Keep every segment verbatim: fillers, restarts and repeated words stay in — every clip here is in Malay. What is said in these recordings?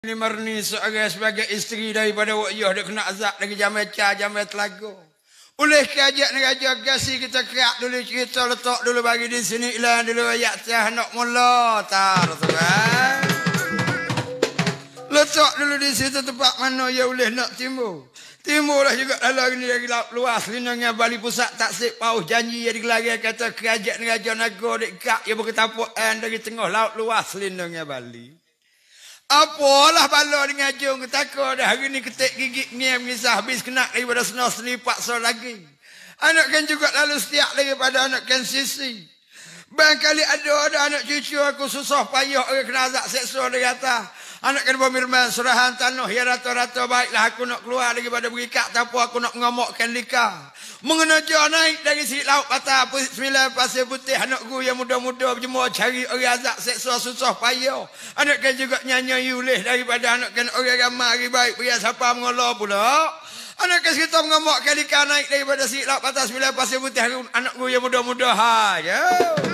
Ini Marni sebagai isteri daripada Wakyah dia kena azab lagi jamet ca jamet lagu. Oleh kajak raja gasi kita kerak dulu cerita letak dulu bagi di sini ilan dulu ayat tah nak mula tar tuan. Letak dulu di situ tempat mana ya boleh nak timbul. Timbullah juga dalam ini lagi luas lindungnya Bali Pusat taksib pauh janji ya digelari kata kerajaan raja naga dekat ya berketapuan dari tengah laut luas lindungnya Bali. Apalah bala dengan jong ketaka dah hari ni ketik gigit ngem ngisah habis kena daripada senang selipak so lagi. Anak kan juga lalu setiap daripada anak kan sisi. Barangkali ada ada anak cucu aku susah payah orang kena azab seksual dia kata. Anak kan bermirman surahan tanah ya rata-rata baiklah aku nak keluar daripada berikat tapi aku nak ngamukkan lika. Mengenaja naik dari si laut patah sembilan pasir putih anak guru yang muda-muda berjemur cari orang azab seksual susah payah. Anak kan juga nyanyi ulih daripada anak kan orang ramai baik pria siapa mengolah pula. Anak kan kita mengamukkan lika naik daripada si laut patah sembilan pasir putih anak guru yang muda-muda ha ya.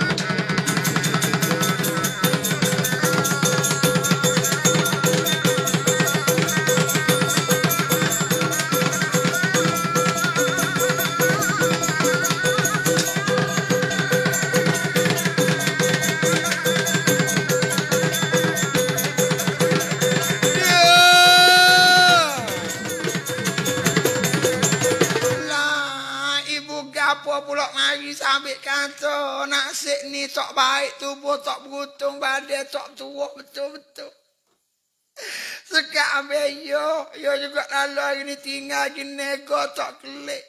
Sambil kata nasib ni tak baik tubuh tak berutung badan tak tua betul-betul. Sekat ambil yo, yo juga lalu hari ni tinggal di nego tak kelik.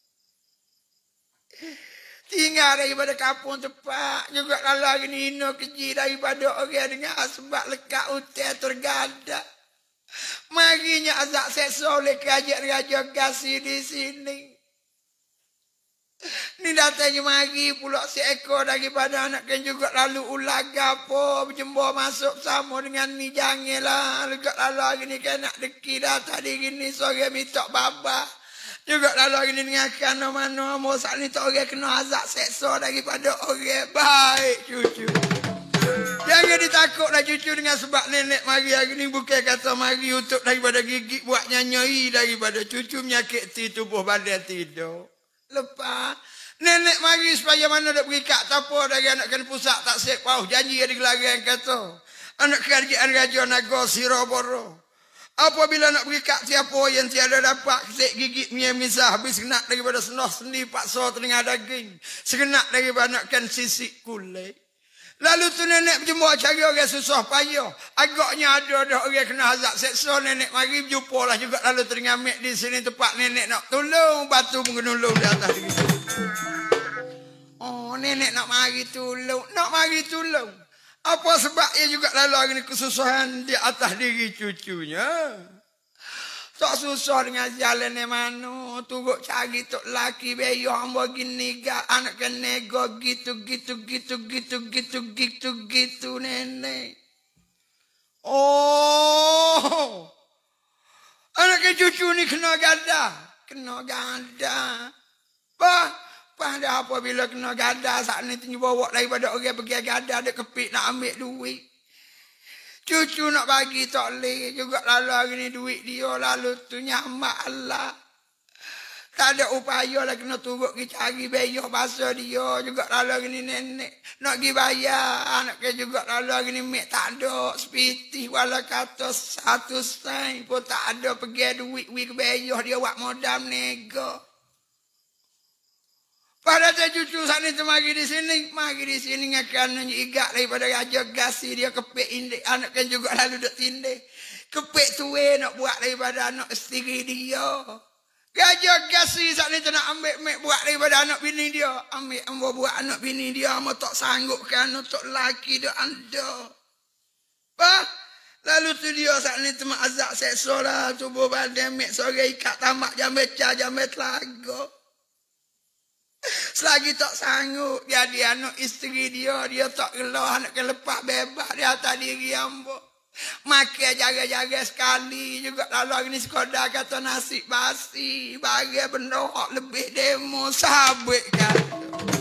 Tinggal daripada kampung tepat, juga lalu hari ni ino keji daripada orang dengan sebab lekat utai tergadak. Marinya azab seksual oleh kerajaan raja gasi di sini. Ni datangnya mari pula seekor daripada anak kan juga lalu ulag apa berjemur masuk sama dengan ni janganlah lekat lalu hari ni kan nak deki dah tadi gini sore minta baba juga lalu hari ni dengarkan mana mau saat ni tak orang kena azab seksual daripada orang baik cucu. Jangan ditakutlah cucu dengan sebab nenek mari hari ni bukan kata mari untuk daripada gigit buat nyanyi daripada cucu menyakiti tubuh badan tidur. Lepas nenek mari supaya mana nak berikat tapo dari anak kan pusat tak sek pauh janji ada gelarian kata anak kerajaan raja naga Siroboro apabila nak berikat siapa yang tiada dapat sek gigit mie misah habis kena daripada senah sendi paksa telinga daging sekenak daripada anak kan sisik kulit. Lalu tu nenek berjumpa cari orang susah payah. Agaknya ada dah orang kena azab seksual nenek mari berjumpa lah juga lalu teringamik di sini tempat nenek nak tolong batu mengenulung di atas diri. Oh nenek nak mari tolong, nak mari tolong. Apa sebab ia juga lalu hari ni kesusahan di atas diri cucunya. Tak susah dengan jalan ni mana. Turut cari tok laki beyo hamba gini gak. Anak kan nego gitu gitu gitu gitu gitu gitu gitu nenek. Oh. Anak kan cucu ni kena gada. Kena gada. Bah. Pada apabila kena gada saat ni tinggi bawa daripada orang pergi gada. Dia kepik nak ambil duit. Cucu nak bagi tak boleh juga lalu hari ni duit dia lalu tu nyamak Allah. Tak ada upaya lah kena turut pergi cari bayar bahasa dia juga lalu hari ni nenek. Nak pergi bayar anak ke juga lalu hari ni mek tak ada sepiti walau kata satu sen pun tak ada pergi duit wik bayar dia buat modal nego. Pada saya cucu saat ni mari di sini, mari di sini ngakan igak daripada raja gasi dia kepek indik anak kan juga lalu dok tindih. Kepek tuwe nak buat daripada anak isteri dia. Raja gasi saat ni nak ambil mek buat daripada anak bini dia. Ambil ambo buat anak bini dia ama tak sanggup kan untuk laki dia anda. Bah, lalu tu dia saat ni cuma azab seksual lah tubuh badan mek sore ikat tamak jam beca jam betlaga. Selagi tak sanggup jadi anak isteri dia, dia tak gelah anak lepas bebas di atas diri ambo. Makan jaga-jaga sekali juga lalu hari ni sekolah kata nasi basi, bagi benda lebih demo sabit kata.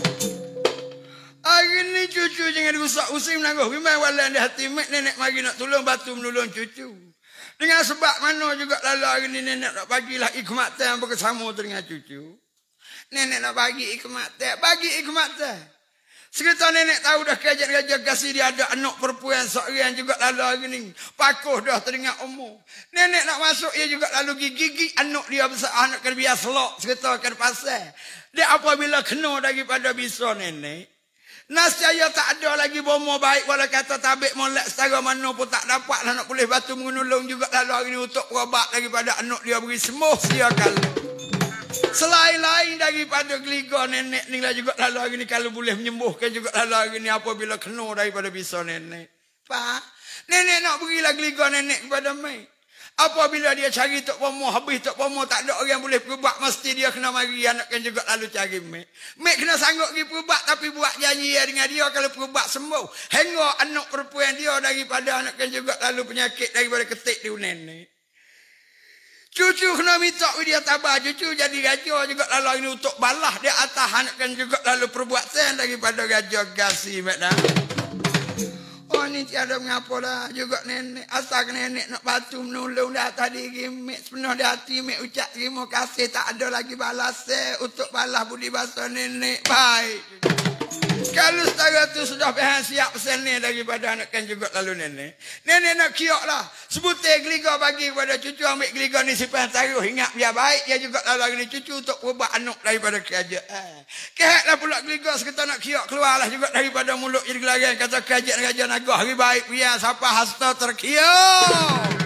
Hari ni cucu jangan rusak usim nangguh. Memang walau di hati mek nenek mari nak tolong batu menolong cucu. Dengan sebab mana juga lalu hari ni nenek nak bagilah hikmat yang bersama dengan cucu. Nenek nak bagi hikmat teh, bagi hikmat teh. Sekitar nenek tahu dah kerja-kerja kasih dia ada anak perempuan seorang juga lalu hari ni. Pakuh dah teringat umur. Nenek nak masuk dia juga lalu gigi-gigi anak dia besar anak kena biar selok sekitar ke pasal. Dia apabila kena daripada bisa nenek. Nascaya tak ada lagi bomo baik wala kata tabik molek setara mana pun tak dapat lah nak boleh batu mengunulung juga lalu hari ni untuk berobat daripada anak dia beri sembuh sia kalau. Selain-lain daripada geliga nenek ni lah juga lalu hari ni kalau boleh menyembuhkan juga lalu hari ni apabila kena daripada bisa nenek. Pak, nenek nak berilah geliga nenek kepada Mek. Apabila dia cari Tok Pomo, habis Tok Pomo tak ada orang boleh perubat, mesti dia kena mari anakkan juga lalu cari Mek. Mek kena sanggup pergi perubat tapi buat janji dengan dia kalau perubat sembuh. Hingga anak perempuan dia daripada anakkan juga lalu penyakit daripada ketik di nenek. Cucu kena minta dia tabah, cucu jadi raja juga lalu ini untuk balah dia atas anakkan juga lalu perbuatan daripada raja Gasi Mek dah. Oh ni tiada mengapa lah juga nenek. Asal nenek nak batu menolong dah tadi Mek sepenuh di hati Mek ucap terima kasih. Tak ada lagi balas eh, untuk balas budi bahasa nenek. Baik. Kalau setara tu sudah pihak siap pesan ni daripada anakkan juga lalu nenek. Nenek nak kiok lah. Sebutir geliga bagi kepada cucu ambil geliga ni simpan taruh. Ingat biar baik dia juga lalu ni cucu untuk ubah anak daripada kerajaan. Kehatlah pula geliga sekitar nak kiok keluarlah juga daripada mulut jadi gelarian kata kerajaan raja naga. Hari baik biar siapa hasta terkiok.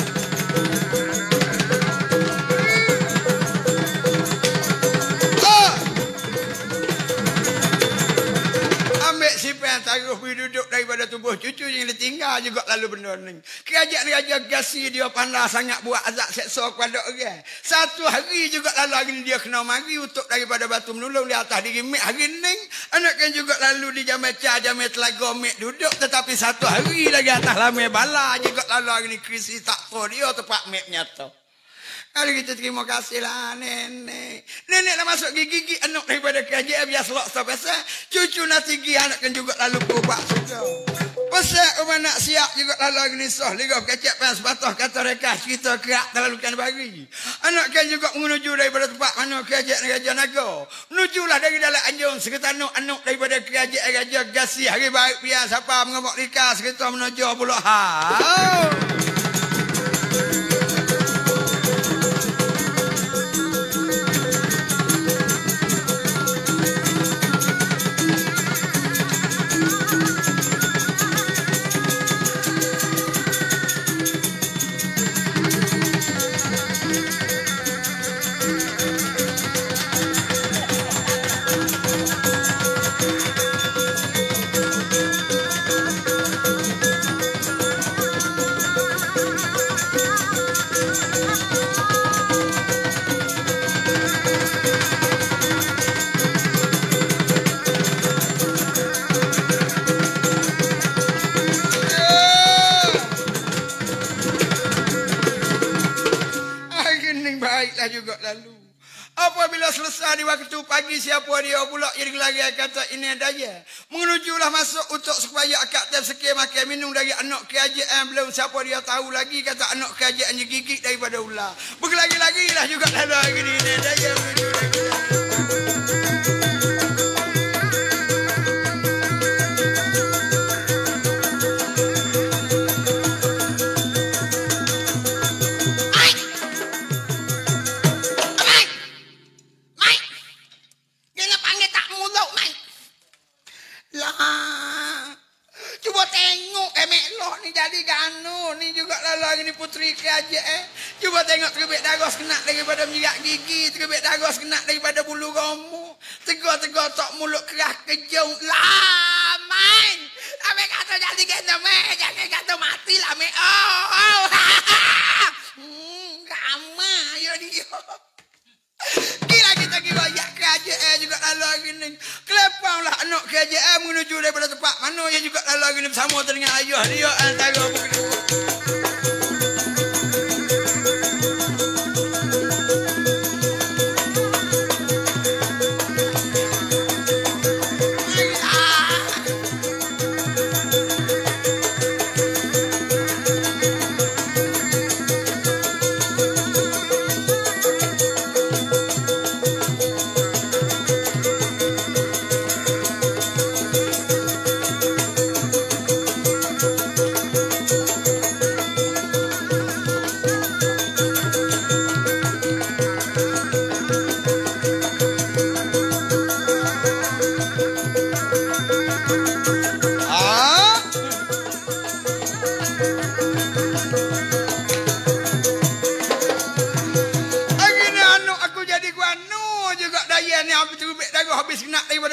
Siapa yang taruh duduk daripada tubuh cucu yang ditinggal juga lalu benda ni. Kerajaan Raja Gasi dia pandai sangat buat azab seksa kepada orang. Satu hari juga lalu hari ni dia kena mari untuk daripada batu menolong di atas diri Mek hari ni. Anakkan juga lalu di jamai cah jamai telaga Mek duduk. Tetapi satu hari lagi atas lamai bala juga lalu hari ni krisis tak tahu dia tempat Mek nyata. Kalau kita terima kasih lah nenek. Nenek nak masuk gigi-gigi anak daripada kerajaan biar selok sepesal. Cucu nak tinggi anakkan juga lalu berubah suka. Pesak rumah nak siap juga lalu lagi nisah. Liga kecap yang sepatah kata rekas kita kerak terlalu kan bagi. Anakkan juga menuju daripada tempat mana kerajaan Raja Naga. Menujulah dari dalam anjung sekitar anak daripada kerajaan Raja Gasi. Hari baik biar siapa mengemuk likas kita menuju pula. Haa. Juga lalu apabila selesai di waktu pagi siapa dia pula jadi lagi kata ini daya menujulah masuk untuk supaya akak tep sekian makan minum dari anak kerajaan belum siapa dia tahu lagi kata anak kerajaan gigit daripada ular berlagi-lagi lah juga lalu hari ini daya menuju lagi. Cuba tengok terbit darah kena daripada minyak gigi, terbit darah kena daripada bulu rambut. Tegak-tegak tak mulut kerah kejung. Lah, main. Ambil kata jadi kena, Mek. Jangan kata mati lah, Mek. Oh, oh. Hmm, ramah ya dia. Kira kita kira ya kerajaan juga lalu hari ni. Kelepang lah anak kerajaan menuju daripada tempat mana yang juga lalu hari ni bersama dengan ayah dia antara begitu.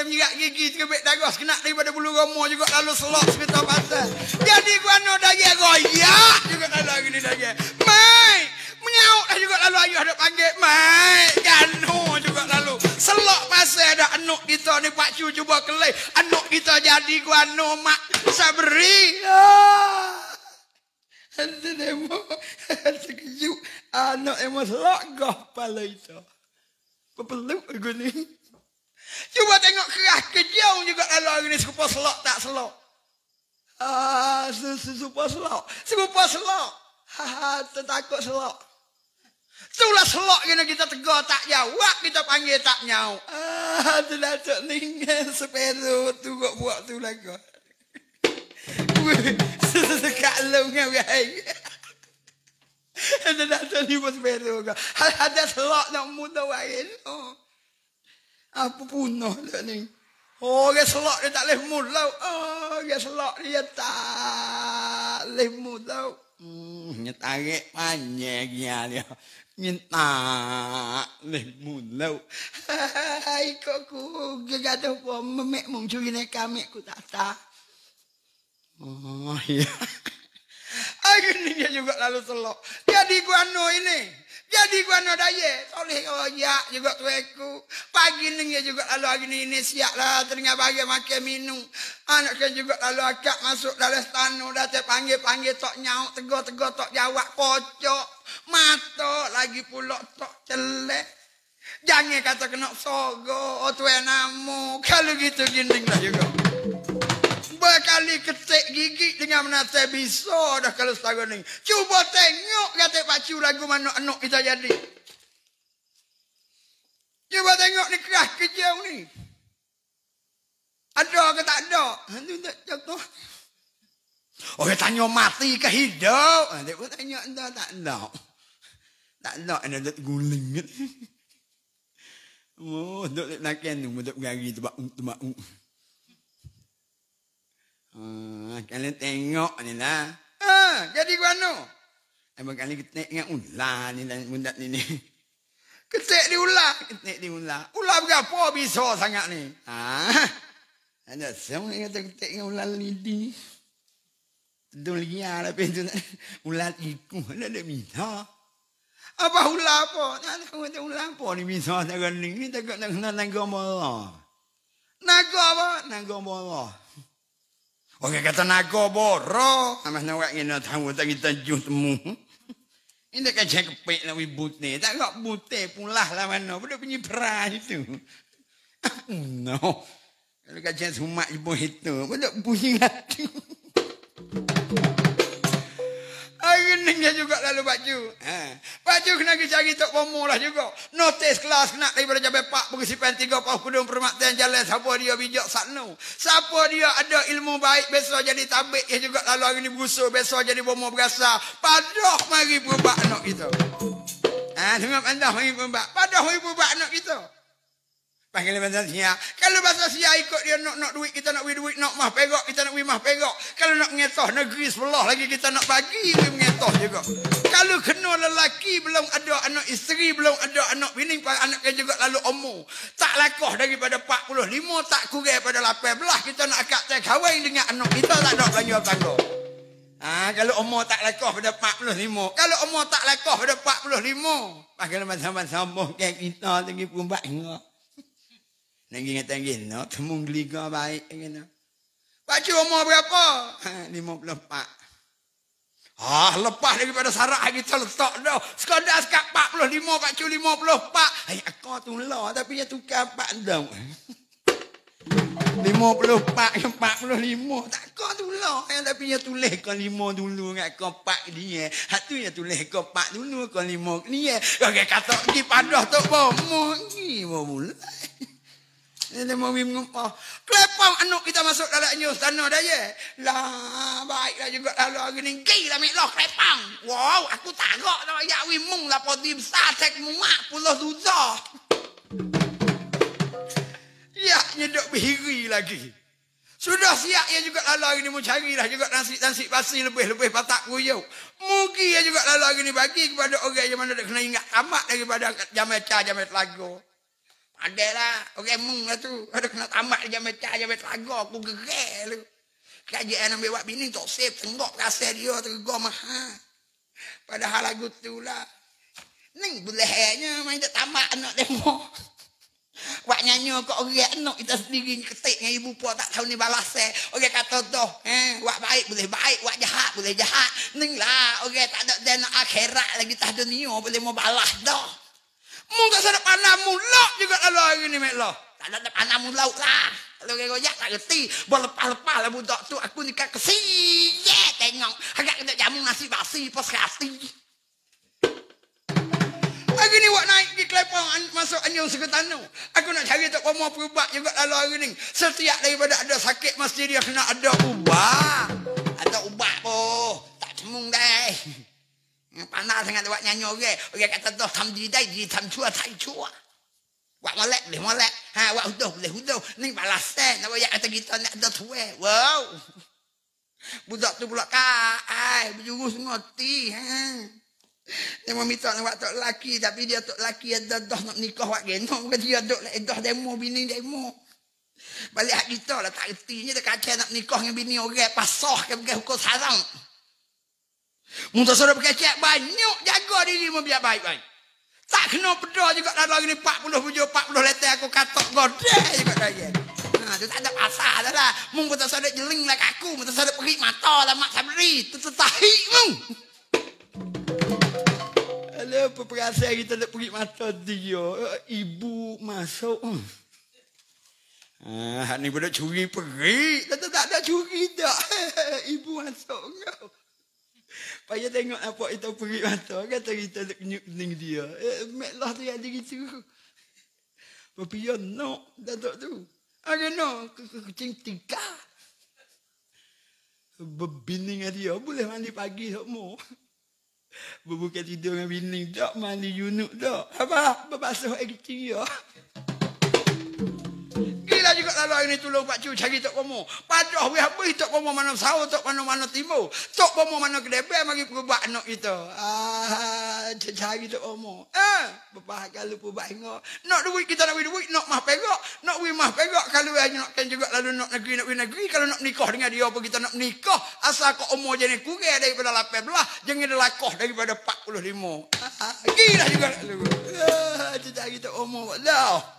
menyirak gigi terkebik dagos kena daripada bulu romo juga lalu selok sekitar pasal. Jadi guano daging goyak juga lalu gini daging. Mai, menyauk dah juga lalu ayuh ada panggil. Mai, gano juga lalu. Selok pasal ada anak kita ni Pak Cu cuba kelai. Anak kita jadi guano mak sabri. Ah. Henti demo. Sekejap. Anak emo selok gah pala itu. Peluk aku ni. Cuba tengok kerah kejauh juga lalu hari ni serupa selok tak selok. Ah, serupa selok. Serupa selok. Haha, tertakut selok. Itulah selok kena kita tegur tak jawab, kita panggil tak nyau. Ah, tu dah cok ningan sepero tu kok buat tu lagi. Sesekak lu dengan baik. Ada dah cok ni pun sepero kok. Ada selok nak muda lain. Oh. Apa punah tak ni? Oh, dia selok dia tak boleh mulau. Oh, dia selok dia tak boleh mulau. Hmm, dia tarik panjang dia. Minta boleh mulau. Hai, kok ku gegatuh pun memek mencuri ni kami ku tak tahu. Oh, ya. Akhirnya dia juga lalu selok. Jadi guano ini. Jadi guano daya. Soleh oyak juga tueku. Pagi ni dia juga lalu hari ni ini siap lah. Teringat bagi makan minum. Anak kan juga lalu akak masuk dalam stanu. Dah terpanggil-panggil tok nyauk. Tegur-tegur tok jawab. Pocok. Mata lagi pulak tok celek. Jangan kata kena sogo. Oh tuan namu. Kalau gitu ginding lah juga. Berkali ketik gigi dengan menata bisa dah kalau setahun ni. Cuba tengok kata Pak Cu lagu mana anak kita jadi. Cuba tengok ni kerah kejauh ni. Ada ke tak ada? Itu tak jatuh. Oh, dia tanya mati ke hidup? Dia pun tanya ada tak ada. Tak ada, ada tak guling. Oh, duk nak kena duk gari tebak tebak. Ah, kalian tengok ni lah. Ah, jadi guano. Abang kali ketik dengan ular ni dan bunda ni ni. Ketik di ular, ketik di ular. Ular berapa bisa sangat ni? Ah. Ada semua yang kata ketik dengan ular lidi. Tudung liar lah pintu ular iku ada ada bisa. Apa ular apa? Tak tahu kata ular apa ni bisa tak ni. Ni tak nak kena naga bola. Naga apa? Naga bola. Orang kata naga boro. Amas nak kena tahu tak kita juh temu. Ini kan cek kepek nak bute. Tak kok bute pulah lah mana. Budak punya perah itu. No. Kalau kacang sumak ibu itu. Budak punya hati. Akhirnya juga lalu Pak Cu. Ha. Pak Cu kena cari tok pomo lah juga. Notis kelas kena daripada Jabai Pak berkesipan tiga pau kudung permatian jalan. Siapa dia bijak sakno. Siapa dia ada ilmu baik besok jadi tabik. Ya juga lalu hari ni berusaha besok jadi pomo berasa. Padah mari berubah anak kita. Ha, dengar padah mari berubah. Padah mari berubah anak kita. Panggil bahasa Sia. Kalau bahasa Sia ikut dia nak nak duit, kita nak duit, nak mah perak, kita nak mah perak. Kalau nak ngetoh negeri sebelah lagi kita nak bagi, we ngetoh juga. Kalau kena lelaki belum ada anak isteri, belum ada anak bini, anaknya juga lalu omong. Tak lakoh daripada empat puluh lima, tak kurang pada lapan belas, kita nak akad tak kahwin dengan anak kita tak ada belanja tangga. Ah, kalau umur tak lakoh pada empat puluh lima. Kalau umur tak lakoh pada empat puluh lima. Panggil masa-masa umur kayak kita tinggi perempat enggak. Lagi ngata gini, temu geliga baik gini. Pak Cu umur berapa? lima puluh empat. Ah, lepas daripada sarak kita letak dah. Sekadar sekat empat puluh lima, Pak Cu lima puluh empat. Hai, aku tu lah, tapi dia tukar empat dah. lima puluh empat ke empat puluh lima. Tak kau tu lah. Tapi dia tulis kau lima dulu dengan kau empat dia. Hak tu dia tulis kau empat dulu, kau lima dia. Kau kata pergi padah tu bomo. Ni bomo. Dia mau ngumpa. Klepang anak kita masuk dalam news tanah daya. Lah, baiklah juga lalu hari ni. Gila miklah klepang. Wow, aku takut tak ya wimung lah poti besar tek muak puluh tujuh. Ya, nyedok bihiri lagi. Sudah siap ya juga lalu hari ni mau carilah juga nasi-nasi pasi lebih-lebih patak kuyuk. Mungkin ya juga lalu hari ni bagi kepada orang yang mana nak kena ingat amat daripada jamet ca jamet lagu. Ada lah. Orang mung lah tu. Ada kena tamat dia jamet cah, jamet lagu. Aku gerak lu. Kerajaan ambil buat bini tak save. Tenggok kasih dia tergol mahal. Padahal lagu tu lah. Ni bolehnya main tak tamat anak demo. Wak nyanyi kok orang anak kita sendiri ketik dengan ibu puak tak tahu ni balas eh. Orang kata tu, eh, wak baik boleh baik, wak jahat boleh jahat. Ning lah, orang tak ada dana akhirat lagi tak dunia boleh mau balas dah. Mu tak sadap panah mulak juga lalu hari ni mek lah. Tak ada panah mulak lah. Kalau orang royak tak reti, berlepas-lepas lah budak tu aku nikah kesiyek tengok. Agak kena jamu nasi basi pas hati. Hari ni wak naik di Kelepang masuk Anjung Seketanu. Aku nak cari tak pemuah perubat juga lalu hari ni. Setiap daripada ada sakit mesti dia kena ada ubat. Ada ubat pun. Tak cemung dah. Panas sangat wak nyanyi orang. Orang kata tu tam didai, di tam cua, tai cua. Wak molek boleh molek. Ha, wak huduh boleh huduh. Ni balas ten. Nak wak kata kita nak ada tuwe. Wow. Budak tu pula kai. Berjurus ngoti. Ha. Dia mau minta nak tok lelaki tapi dia tok lelaki ada dah nak nikah wak genong ke dia dok lek dah demo bini demo. Balik hak kita lah tak ertinya dak kacau nak nikah dengan bini orang pasah ke begitu hukum haram. Mun tak suruh berkecek banyak jaga diri mu biar baik-baik. Tak kena pedah juga dah lagi ni empat puluh tujuh empat puluh letter aku katok godek juga dah ya. Ha tu tak ada pasal dah lah. Mun tak suruh jeling lah aku, mun tak suruh pergi mata lah mak sabri tu tahi mu. Apa perasaan kita nak pergi mata dia ibu masuk ah ni budak curi pergi tak tak ada curi tak ibu masuk kau payah tengok apa kita pergi mata kata kita nak kenyuk kening dia eh, mek lah tu yang dia gitu papian no datuk tu ada no kucing tiga bebining dia boleh mandi pagi semua. Berbuka tidur dengan bini tak mandi junuk tak. Apa? Berbasuh air kecil ya. Gila juga lalu ini tolong Pak Cu cari tok pomo. Padah we habis tok pomo mana sawah tok mana-mana timur. Tok pomo mana kedebe mari perubat anak kita. Ah, cari tok pomo. Eh, bebah kalau perubat ingat. Nak duit kita nak duit, nak mah perak. Nak we mah perak kalau hanya nak kan juga lalu nak negeri nak we negeri kalau nak nikah dengan dia apa kita nak nikah asal kau umur jenis kurang daripada lapan belas jangan delakah daripada empat puluh lima. Ah, gila juga lalu. Ah, cari tok pomo dah.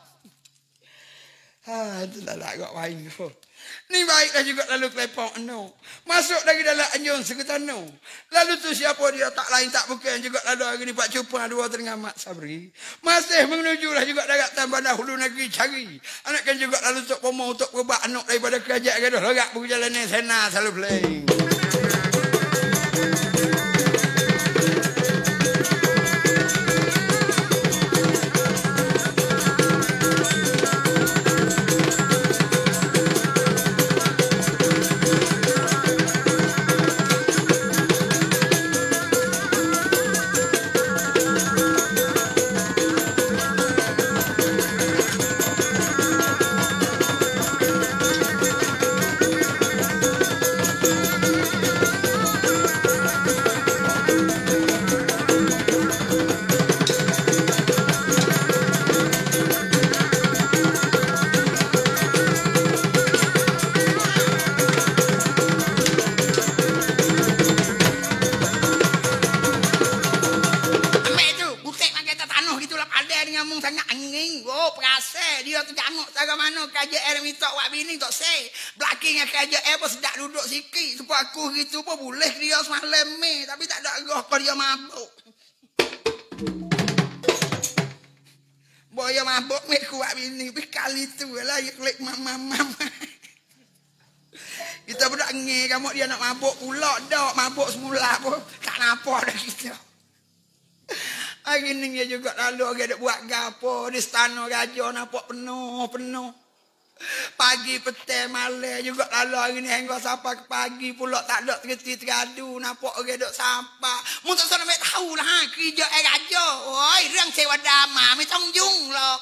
Ha, itulah lah agak main. Ni baiklah juga lalu Kelepang no. Masuk dari dalam Anjung Seketanu. Lalu tu siapa dia tak lain tak bukan juga lalu hari ni Pak Cupang dua dengan Mak Sabri. Masih menujulah juga daratan Bandar Hulu Negeri cari. Anak kan juga lalu untuk pemoh untuk berbak anak daripada kerajaan gaduh lagak berjalan sana selalu playing. Gitu pun boleh dia semalam ni tapi tak ada roh kau dia mabuk. Boya mabuk ni kuat bini tapi kali tu lah dia klik mama mama. Kita budak ngi kamu dia nak mabuk pula dak mabuk semula pun tak nampak dah kita. Hari ni dia juga lalu dia ada buat gapo di istana raja nampak penuh penuh. Pagi petang malam juga lalu hari ni hingga sampai ke pagi pula tak ada terti teradu nampak orang duk sampah. Mu tak sana mek tahu lah ha kerja ai raja. Oi rang sewa dama mai tong jung lo.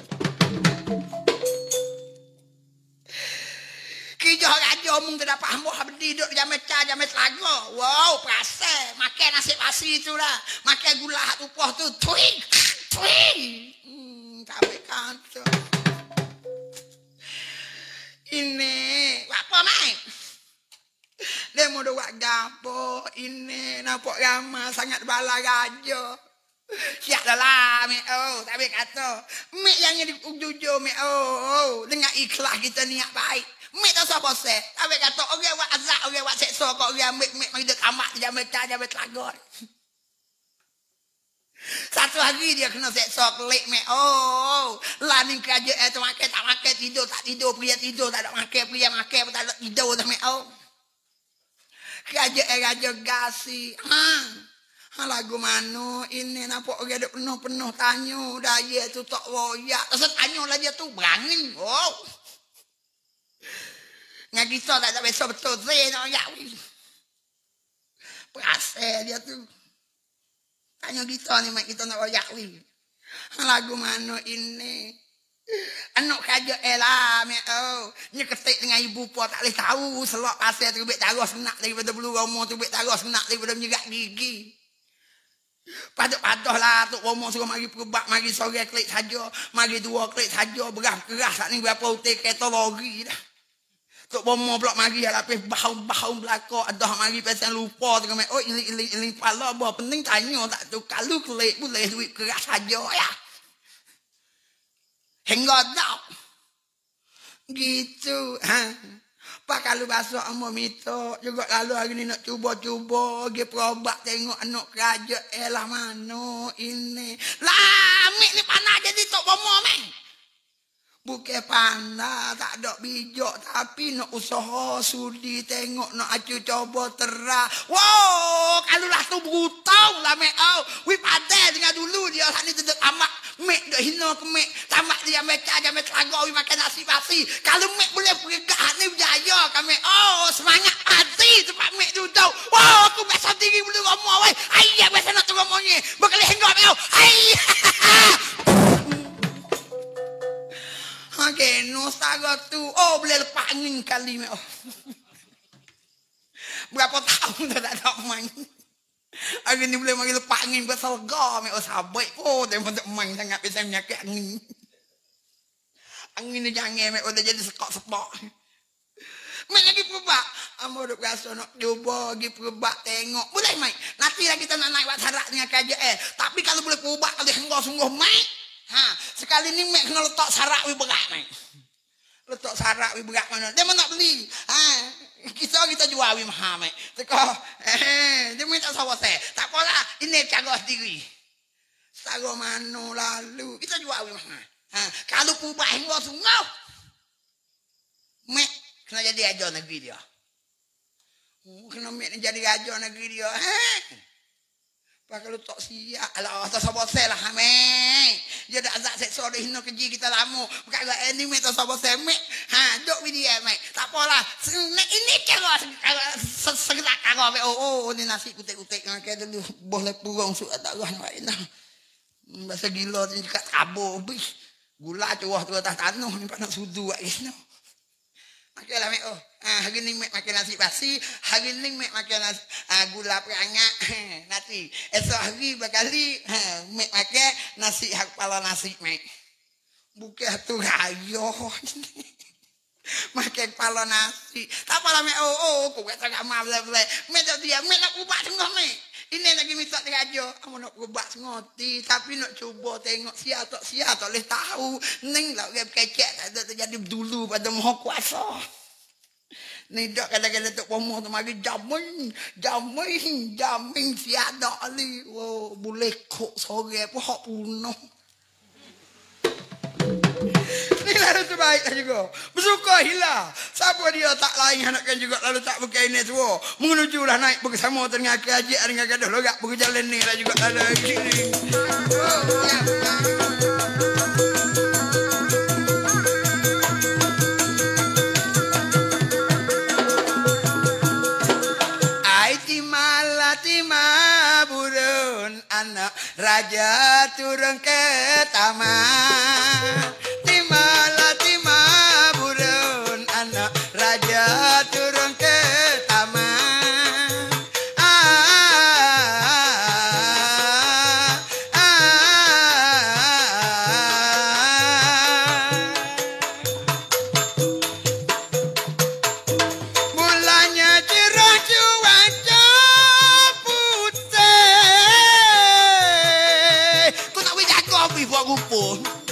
Kerja raja mung tak dapat hambah bedi duk jam meca jam lago. Wow perasaan makan nasi pasi tu lah. Makan gula upah tu tui tui. Sampai kantor. Ini, apa main? Dia mau doa gapo ini nampak ramah sangat bala raja. Siap dah lah mek oh tapi kata mek yang jadi jujur mek oh dengan ikhlas kita niat baik. Mek tak siapa se. Tapi kata orang buat azab orang buat seksa kok orang mek mek mari dak amat dia mek dia mek telagon. Satu hari dia kena seksa kelik mek oh laning kerajaan tu makan tak makan tidur tak tidur pria tidur tak ada makan pria makan tak ada tidur dah mek oh. Kerajaan Raja Gasi. Ha. Lagu mano ini nampak orang ada penuh-penuh tanya. Daya tu tak royak. Terus tanya lah dia tu berangin. Oh. Dengan kita tak ada besar betul. Saya nak royak. Perasaan dia tu. Tanya kita ni mak kita nak royak. Lagu mano ini. Anak kerja elah mek oh nya ketik dengan ibu puak tak boleh tahu selok pasal terbit darah senak daripada bulu romo terbit darah senak daripada menyerak gigi padah-padah lah tok romo suruh mari perubat mari sore klik saja mari dua klik saja beras keras sak ni berapa utik kereta lori dah tok romo pula mari lapis bau-bau belaka adah mari pasal lupa dengan mek oh iling-iling pala apa penting tanya tak tu kalau klik boleh duit keras saja ya. Hingga tak gitu ha. Pak kalau basuh amo mito juga lalu hari ni nak cuba-cuba pergi perobat tengok anak kerja elah mano ini lamik ni panah jadi tok bomo meh bukan panah tak ada bijak tapi nak usaha sudi tengok nak acu coba terah wow kalau lah tu berutang lah mek au wi padai dengan dulu dia saat ni dedek amak mek dak hina ke mek tamak dia meca dia mek lagawi makan nasi basi kalau mek boleh pergah ni berjaya kami oh semangat hati tempat mek duduk wow aku biasa tinggi bulu romo weh ayah biasa nak tu romonya berkali hingga mek ai okey no saga tu oh boleh lepas angin kali mek oh. Berapa tahun dah tak ada main. Hari ni boleh mari lepas angin berselga mek oh sabai oh dia pun tak main sangat bisa menyakit angin. Angin ni jangan mek oh dah jadi sekak-sekak. Mek lagi perubat. Amo duk rasa nak cuba pergi perubat tengok. Boleh mai. Nanti lah kita nak naik buat syarat dengan kerajaan. Tapi kalau boleh perubat kalau hingga sungguh mai. Ha, sekali ni mek kena letak syarat wi berat mai. Letak syarat wi berat mana. Dia nak beli. Ha, kita kita jual wi mahal mai. Teka eh dia minta sawah saya. Tak apalah, ini cara sendiri. Cara mano lalu kita jual wi mahal. Ha, kalau perubat hingga sungguh. Mek kena jadi raja negeri dia. Oh, kena mek jadi raja negeri dia. Ha. Pak kalau tak siap lah tak sabar saya lah mek. Dia dah azab seksa dah hina kerja kita lama. Perkara ini mek tak sabar saya mek. Ha, duk video mek. Tak apalah. Ini cara segerak cara mek. Oh, oh ni nasi kutik-kutik makan dulu. Boleh purung surat darah nak enak. Bahasa gila ni dekat kabur habis. Gula curah tu atas tanah ni nak sudu kat sini. Makanlah mek oh. Ah hari ni mek makan nasi basi, hari ni mek makan nasi ah, gula perangat. Nanti esok hari berkali ha, mek makan nasi hak kepala nasi mek. Bukan tu raya. Makan kepala nasi. Tak apalah mek oh oh aku kata gamar boleh-boleh. Mek tak dia mek nak ubah tengah mek. Ini lagi minta diraja. Kamu nak ubah ngoti tapi nak cuba tengok sia tak sia tak boleh tahu. Ning lah orang kecek tak ada terjadi dulu pada Maha Kuasa. Ni dak kadang-kadang tok pomo tu mari jamin, jamin, jamin siada ali. Wow, boleh kok sore pun hak punuh. Ni lalu terbaik lah juga. Bersuka hilang. Siapa dia tak lain anakkan juga lalu tak pakai ini semua. Menuju lah naik bersama dengan kerajaan dengan gaduh lorak berjalan ni lah juga lalu gini. Oh, ya, ya. Raja turun ke taman. Timala tima burun anak raja turun ke taman. Ah, ah, ah, rupa.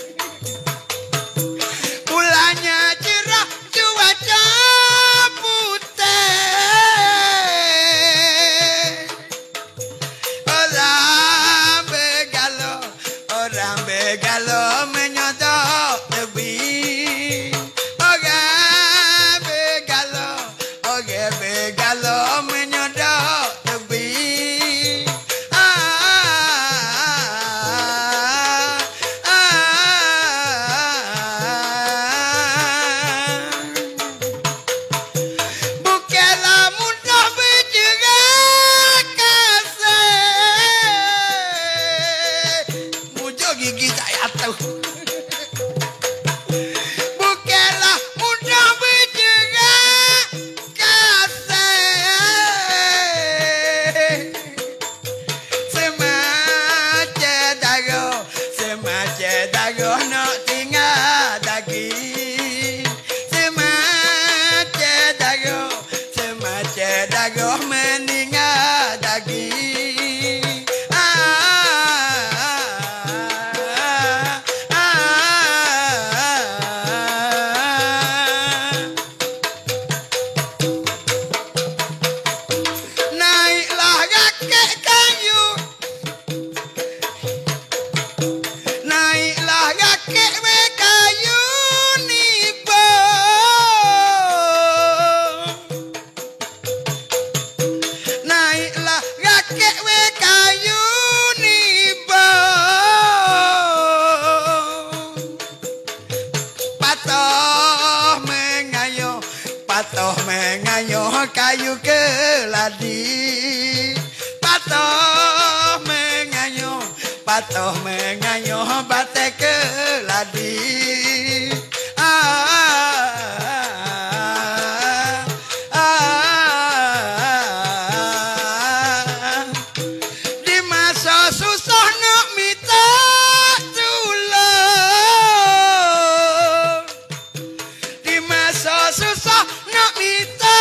Bulannya cerah, cuaca putih. Orang begalo, orang begalo menyodok tebing. Orang begalo, orang begalo menyodok tebing. Ah, ah, ah. Bukanlah mudah bercerai kasih. Mujur gigi saya tahu. Bukanlah mudah bercerai kasih. Semacam dago, semacam dago nak tinggal daging. Semacam dago, semacam dago meninggal daging. Ah, ah, ah. Naiklah kakek kayu, naiklah kakek we kayu nipo. Naiklah kakek we kayu nipo. Patoh mengayo, patoh mengayo kayu keladi. Patoh mengayo, patoh mengayo bate keladi. Ah, ah, ah. Di masa susah nak minta tolong. Di masa susah nak minta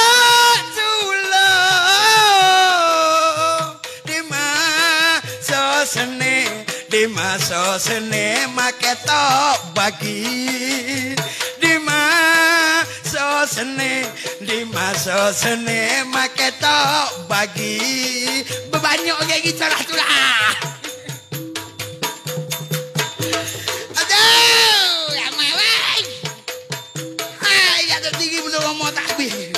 tolong. Di masa seni, di masa seni make tok bagi. Di masa seni, di masa seni make tok bagi. Bebanyak kayak gitu lah tu lah. Aduh, ramai weh. Hai, ada tinggi belum mau takbir.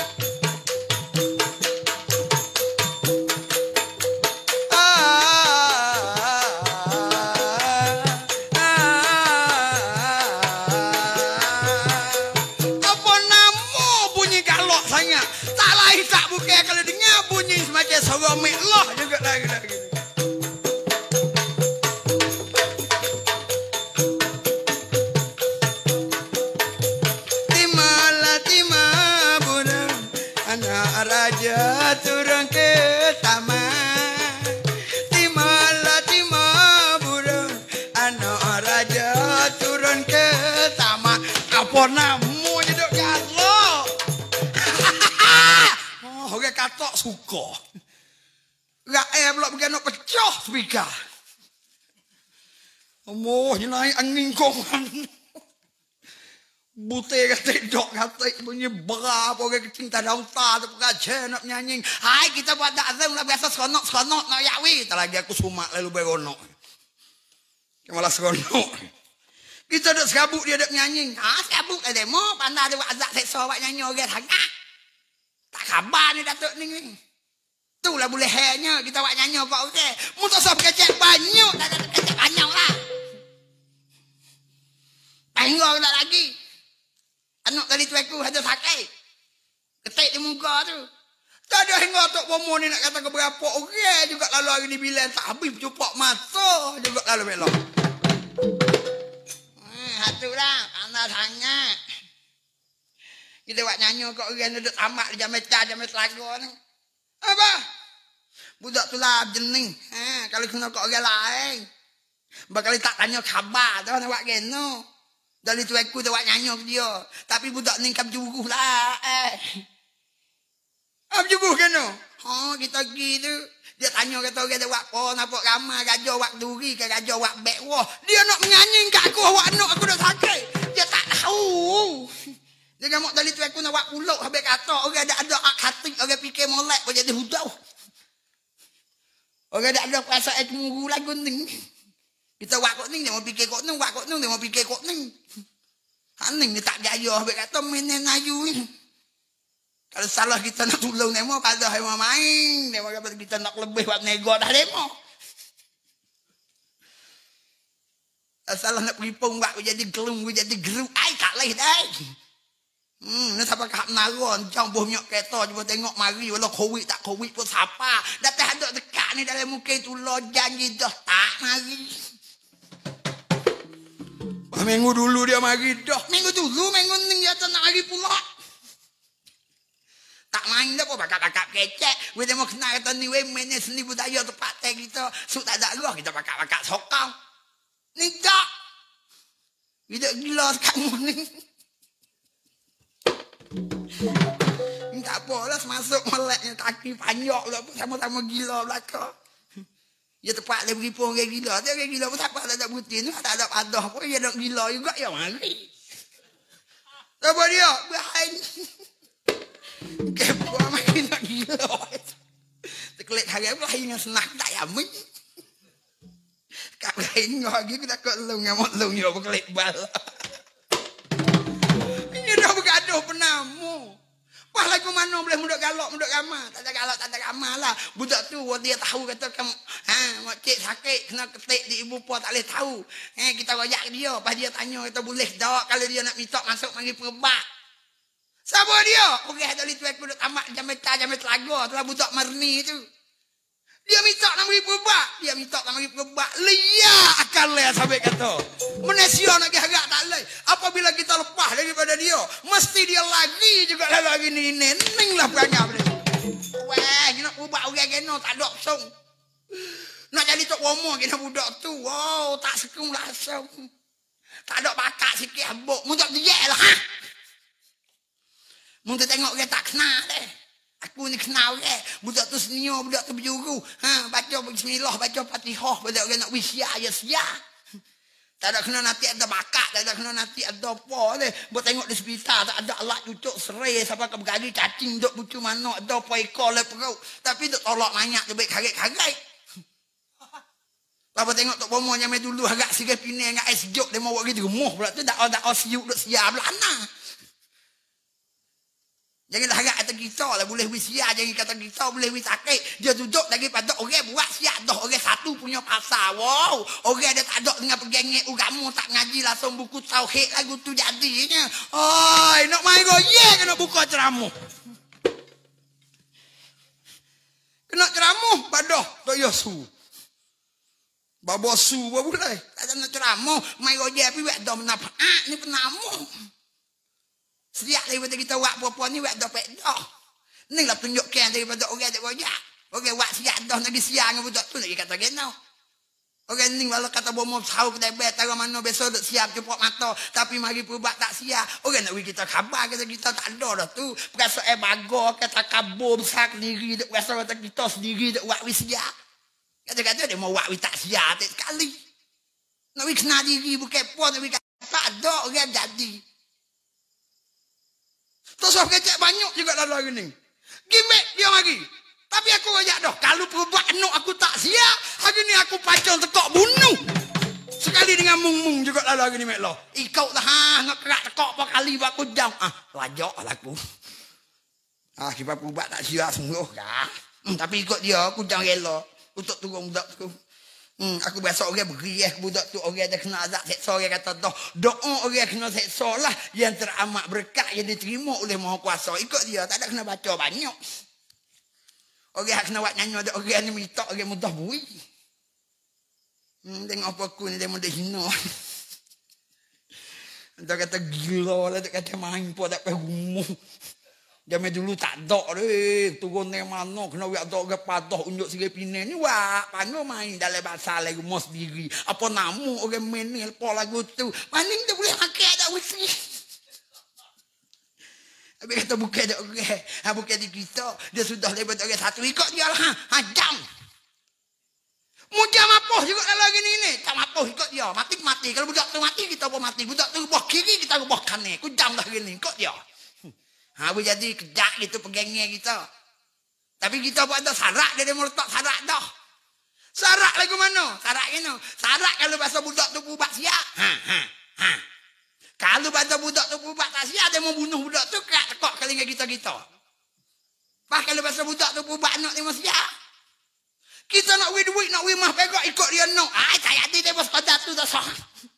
Apa nama bunyi galok saya? Tak lain tak bukan kalau dengar bunyi semacam suara melah juga lagi lagi. Timala tima bulan anak raja turun ke taman. Timala tima bulan anak raja turun ke taman. Apa namanya dok galok? Oh, orang katok suka. Gak eh pula pergi nak pecah speaker. Oh, ni naik angin kongan. Butai kata dok kata bunyi berapa orang cinta daun ta tu kaca nak nyanyi. Hai kita buat dak azam lah biasa seronok seronok nak yakwi. Tak lagi aku sumak lalu beronok. Malah seronok. Kita duk serabut dia duk nyanyi. Ah serabut ada demo pandai dia buat azab seksa buat nyanyi orang sangat. Tak khabar ni datuk ni. Itulah boleh hanya kita buat nyanyi kok okey. Mu tak sah kecek banyak, tak ada kecek banyak lah. Tengok tak lagi. Anak kali tu aku ada sakai. Ketik di muka tu. Tak ada hingga tok pomo ni nak kata ke berapa orang juga lalu hari ni bilang tak habis cupak masa juga lalu melok. Hmm, hatulah pandai sangat. Kita buat nyanyi kok orang duduk tamak di jamet-jamet jamet lagu ni. Apa? Budak tu lah jening. Ha, kalau kena kok orang lain. Bakal tak tanya khabar dah nak buat geno. Dari tu aku dah buat nyanyi ke dia. Tapi budak ni kam juruh lah. Eh. Apa juruh geno? Ha, kita pergi tu. Dia tanya kata orang dia wak po nampak ramai raja wak duri ke raja wak bekwah. Dia nak menyanyi kat aku wak nak aku dah sakit. Dia tak tahu. Dia gamuk dari tu aku nak wak puluk habis kata orang ada ada ak hati orang fikir molek pun jadi hudau. Orang ada ada perasaan cemburu lagu ni. Kita wak kok ni dia mau fikir kok ni wak kok ni dia mau fikir kok ni. Haning dia tak gaya habis kata menen ayu ni. Kalau salah kita nak tolong demo, kalau demo main, demo kita nak lebih buat nego dah demo. Kalau salah nak pergi pungwak, jadi gelung, jadi geruk, ay tak leh dah. Hmm, ni siapa kah naron, jauh boh nyok kereta, cuba tengok mari, walau kowik tak kowik pun siapa. Datang ada dekat ni dalam muka tu lo janji dah tak mari. Minggu dulu dia mari dah, minggu dulu, minggu ni dia tak nak mari pula. Tak main dah pun bakap-bakap kecek. Kita mau kenal kata ni wemen ni seni budaya tempat teh kita. Suk tak ada roh kita bakap-bakap sokau. Ni tak. Kita gila sekarang ni. Ni tak apa lah masuk meleknya kaki panjang lah pun sama-sama gila belakang. Dia tempat dia beri pun orang gila. Dia orang gila pun siapa tak ada butin. Tak ada padah pun dia nak gila juga. Ya mari. Apa dia? Behind. Kepo makin nak gila. Terkelik hari apa yang senak tak yamin. Kak lain lagi kita kok lu ngamuk lu yo berkelik bal. Ini dah bergaduh penamu. Wah lagu mana boleh mudak galak mudak ramah. Tak ada galak tak ada ramah lah. Budak tu dia tahu kata kamu ha mak cik sakit kena ketik di ibu puak tak boleh tahu. Eh kita rojak dia pas dia tanya kita boleh tak kalau dia nak minta masuk mari perebak. Siapa dia? Okey, ada litu aku duk tamat jameta jamet lagu telah budak marni tu. Dia minta nak bagi perbak, dia minta nak bagi perbak. Lia akal dia sampai kata. Manusia nak harap tak leh. Apabila kita lepas daripada dia, mesti dia lagi juga lagi ni neneng lah perangai dia. Weh, nak perbak orang kena tak ada opsi. Nak jadi tok romo kena budak tu. Wow, tak sekung langsung. Tak ada bakat sikit habuk. Mudak dia lah. Ha? Mungkin tengok dia tak kenal deh. Aku ni kenal deh. Budak tu senior, budak tu berjuru. Ha, baca bismillah, baca fatihah. Budak dia nak wisya, ya siya. Tak ada kena nanti ada bakat. Tak ada kena nanti ada apa deh. Buat tengok di sepitar, tak ada alat cucuk serai. Sampai ke bergari cacing, duk bucu mana. Ada apa ekor le perut. Tapi duk tolak banyak, tu baik kaget-kaget. Apa tengok tok bomo nyamai dulu agak sikit pinai dengan ais jok. Dia mau buat gitu gemuh pula tu. Tak ada siuk duk siap belana. Janganlah harap kata kita lah boleh wisya. Jangan kata kita boleh wisakit. Dia duduk lagi pada orang buat siap dah. Orang satu punya pasal. Wow. Orang dia tak ada dengan pergengit agama. Tak ngaji langsung buku tauhid lagu tu jadinya. Oi, nak main goye ke nak buka ceramah? Kena ceramah padah. Tak yasu. Babosu apa boleh. Tak ada nak ceramah. Main goye tapi wak dah menapak. Ni penamu. Setiap daripada kita buat perempuan ni buat dapat dah. Ni lah tunjukkan daripada orang tak rojak. Orang buat siap dah lagi siap dengan budak tu lagi kata kena. Orang ni walau kata bomo tahu kedai bet tahu mana besok duk siap cepok mata tapi mari perbuat tak siap. Orang nak bagi kita khabar kata kita tak ada dah tu. Perasaan bago kata kabur besar sendiri duk rasa kata kita sendiri duk buat wis siap. Kata-kata dia mau buat wis tak siap tak sekali. Nak wis kenal diri bukan pun nak wis tak ada orang jadi. Terus aku kecek banyak juga dalam hari ni. Gimek dia lagi. Tapi aku rajak dah. Kalau perbuat anak aku tak siap. Hari ni aku pacang tekok bunuh. Sekali dengan mung-mung juga dalam hari ni. Ikut lah. Ha, nak kerak tekok apa kali buat aku jam. Ah, rajak lah aku. Ah, sebab perbuat tak siap sungguh. Ya. Hmm, tapi ikut dia. Aku jangan rela. Untuk turun budak tu. Hmm, aku biasa orang beri eh budak tu orang dah kena azab seksa orang kata dah doa orang kena seksa lah yang teramat berkat yang diterima oleh Maha Kuasa ikut dia tak ada kena baca banyak orang kena buat nyanyi ada orang ni minta orang mudah bui hmm, tengok apa aku ni dia mudah hina dia kata gila lah dia kata main pun tak payah umuh. Zaman dulu tak ada deh. Turun dari mana. Kena buat ada orang padah unjuk sikit pinai ni. Wah, mana main dalam bahasa lagu mau sendiri. Apa nama orang menil apa lagu tu. Mana kita boleh pakai tak wisi. Habis kata bukan ada orang. Ha, bukan di kita. Dia sudah lebat orang satu. Ikut dia lah. Ha, jam. Muja mapoh juga kalau gini ini. Tak mapoh ikut dia. Mati mati. Kalau budak tu mati kita pun mati. Budak tu buah kiri kita buah kanan. Kujam dah gini. Ikut dia. Ha, jadi kejak gitu pegangnya kita. Tapi kita pun ada sarak dia mau letak sarak dah. Sarak lagu mana? Sarak ini. Sarak kalau bahasa budak tu pubat siap. Ha ha ha. Kalau bahasa budak tu pubat tak siap dia mau bunuh budak tu kerak tekok kelinga kita-kita. Pas kalau bahasa budak tu pubat nak dia mau siap. Kita nak wih duit, nak wih mah pegak ikut dia nak. Ay, tak ada dia bos kata tu tak sah.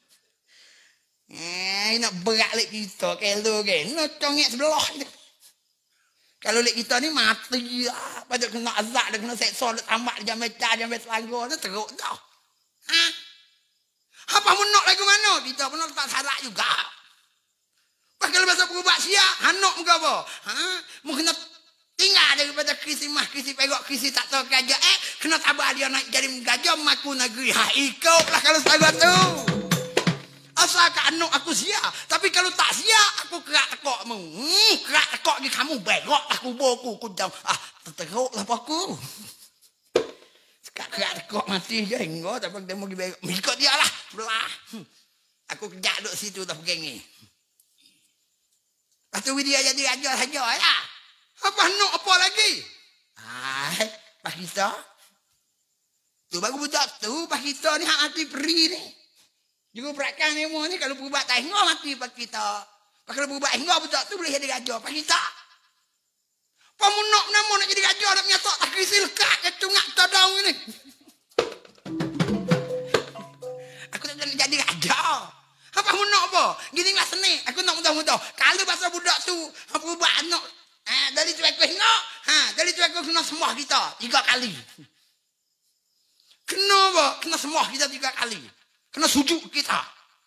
Eh, nak berat lek kita kalau kan. Nak congek sebelah tu. Kalau lek kita ni mati lah. Pada kena azab, dia kena seksa, dia tambak, dia meca, dia meca selangor, tu teruk dah. Ha? Apa mu nak lagu mana? Kita pun nak letak sarak juga. Pas kalau bahasa berubah siap, anak muka apa? Ha? Mu kena tinggal daripada kisi mah, kisi pegok, kisi tak tahu gajah. Eh, kena tabah dia naik jadi gajah, maku negeri. Ha, ikutlah kalau sahabat tu. Asal ke anak aku siap. Tapi kalau tak siap, aku kerak tekokmu. Hmm, kerak tekok di kamu, begok aku boku. Aku jam, ah, terteruk lah aku. Sekat kerak tekok mati je. Hingga, tapi dia mau dibegok. Ikut dia lah, belah. Hmm. Aku kejak duduk situ tak pegang ni. Lepas tu dia jadi raja saja lah. Apa nak apa lagi? Hai, Pak kita. Tu baru budak tu, Pak kita ni hak mati peri ni. Juga perakan ni semua ni kalau berubah tak hingga mati Pak kita. Kalau berubah hingga budak tu boleh jadi raja Pak kita. Apa mu nak nama nak jadi raja nak nyatok tak kisi lekat ke cungak tadau ni. Aku tak nak jadi raja. Apa mu nak apa? Gini lah seni. Aku nak mudah-mudah. Kalau bahasa budak tu berubah anak ha, dari tu aku hingga, ha, dari tu aku kena sembah kita tiga kali. Kenapa? Kena sembah kita tiga kali. Kena sujud kita.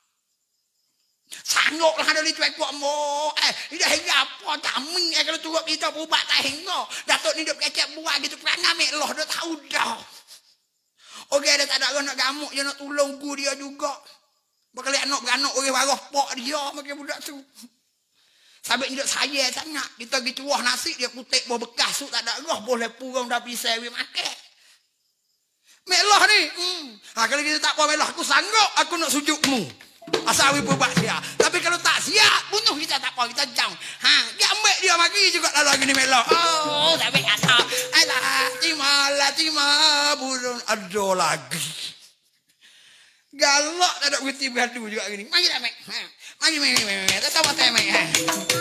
Sanggup lah dari tu aku mau. Eh, ini dah hingga apa tak ming. Eh, kalau turut kita berubah tak hingga. Datuk ni duk kecap buat gitu. Perangai mek loh, dah tahu dah. Okey, dia tak ada orang nak gamuk. Dia nak tolong ku dia juga. Bakal anak beranak orang warah pok dia. Makin budak tu. Sampai hidup saya sangat. Kita gitu wah nasi dia kutik buah bekas tu tak ada roh boleh purung dah pisai we makan. Melah ni. Hmm. Ha, kalau kita tak apa melah aku sanggup aku nak sujudmu. Asal we buat dia. Tapi kalau tak siap bunuh kita tak apa kita jam. Ha, dia ambil dia mati juga lalu lagi ni melah. Oh, sampai kata alah timalah tima burung ado lagi. Galak tak ada putih beradu juga gini. Mari dah mek. Ha. Mari mari mari. Tak tahu apa mek. Ha.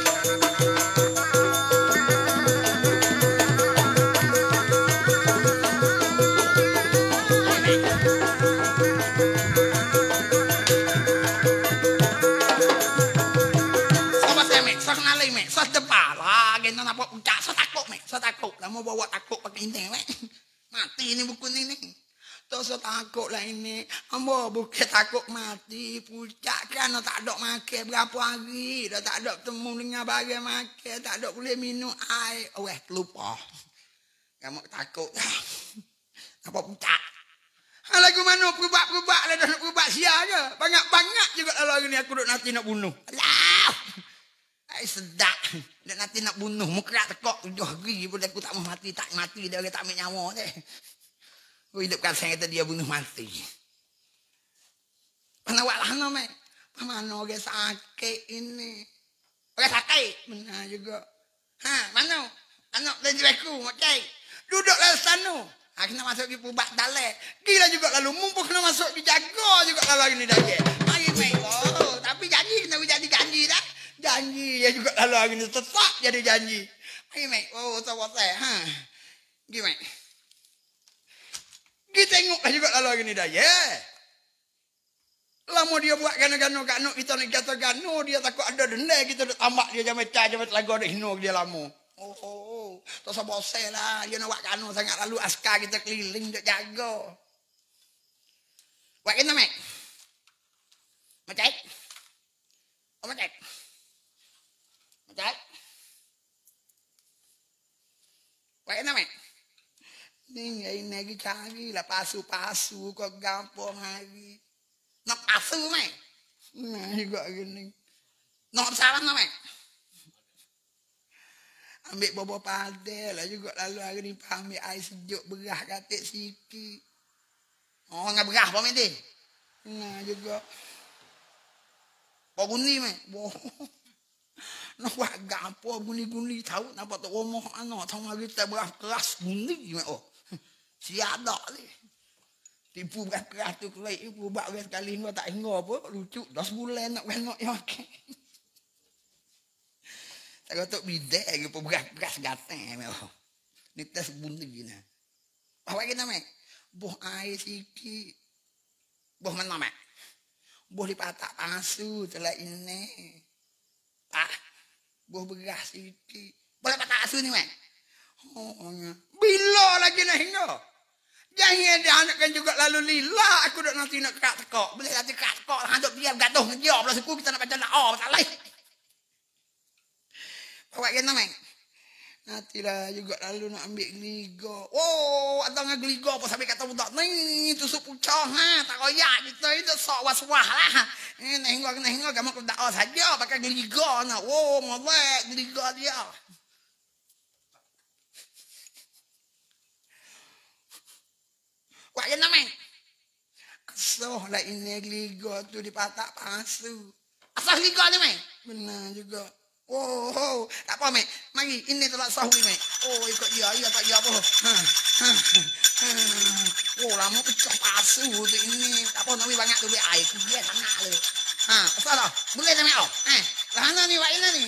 Sama saya mek. Sak ngalai mek. Sak depan lah. Gini nak buat puncak. Sak takut mek. Sak takut. Lama bawa takut pakai ini mek. Mati ini buku ini. Tak usah takut lah ini. Ambo bukan takut mati. Puncak kan tak ada makan berapa hari. Dah tak ada temu dengan bagai makan. Tak ada boleh minum air. Oh, eh, lupa. Kamu takut dah. Apa puncak? Ha, lagu mana perubak-perubak lah. Dah nak perubak siap je. Banyak-banyak juga lah lagi ni aku duk nanti nak bunuh. Alah! Ay, sedap. Dah nanti nak bunuh. Mukerak tekok tujuh hari. Boleh aku tak mau mati. Tak mati. Dia orang tak ambil nyawa deh. Aku hidupkan saya kata dia bunuh mati. Mana awak lah no, mek? Mana orang sakit ini? Orang sakit? Benar juga. Ha, mana? Anak dan jiwaku, macam duduklah sana. Ha, kena masuk di pubat dalek. Gila juga lalu. Mumpuk kena masuk di jaga juga lalu ini dah. Mari, mek. Oh, tapi janji kena jadi janji dah. Janji ya juga lalu hari ini tetap jadi janji. Mari, mek. Oh, tahu saya. Ha. Gimana? Kita tengoklah juga lalu hari ini dah, ya. Yeah. Lama dia buat gano-gano-gano, kita nak kata gano, dia takut ada denda, kita nak tambah dia jamai cah, jamai lagu ada hino dia lama. Oh, oh, oh. Tak usah bosel lah, dia nak buat gano sangat lalu askar kita keliling, dia jaga. Buat kena, mek? Macet? Oh, macet? Macet? Buat kena, mek? Ni ini lagi cari lah pasu-pasu kok gampang hari. Nak pasu mek. Nah juga gini. Nak salah nak mek. Ambil bobo padel lah juga lalu hari ni ambil air sejuk berah katik sikit. Oh, nggak berah apa mende? Nah juga. Apa guni me? Boh. Nak buat gapo guni-guni tahu napa tu omong anak tahu lagi tak berah keras guni me oh. Siada ni. Tipu berat keras tu kelai ibu bak berat kali ngau tak ngau apa lucu dah sebulan nak ngau yang ke. Tak kata bidek lagi beras-beras gateng me oh. Ni tes bunyi gini. Apa gini me? Boh air sikit. Boh mana me? Boh di patak pasu telah ini. Ah, boh beras sikit. Boleh patak asu ni me? Oh, bila lagi nak hingga? Jangan dia anak kan juga lalu lila. Aku dah nanti nak kerak tekok. Boleh nanti kerak tekok. Hantuk diam gaduh ngejawab lah suku kita nak baca nak oh tak lain. Bawa gini me? Nantilah juga lalu nak ambil geliga. Oh, ada ngah geliga apa sampai kata budak ni tusuk pucah ha tak koyak kita itu sok was-was lah. Ni hingga kena hingga kamu kedak saja pakai geliga nah. Oh, molek geliga dia. Wak yang namanya? Asal lah ini geliga tu di patak pasu. Asal geliga ni, Mek? Benar juga. Oh, oh, tak apa, Mek. Mari, ini telah sahui, Mek. Oh, ikut dia, iya tak dia apa. Ha, ha, ha. Oh, lama pecah pasu tu ini. Tak apa, nabi banyak tu air. Dia sangat tu. Ha, asal lah. Boleh tak, Mek? Eh, mana ni, Wak ini ni?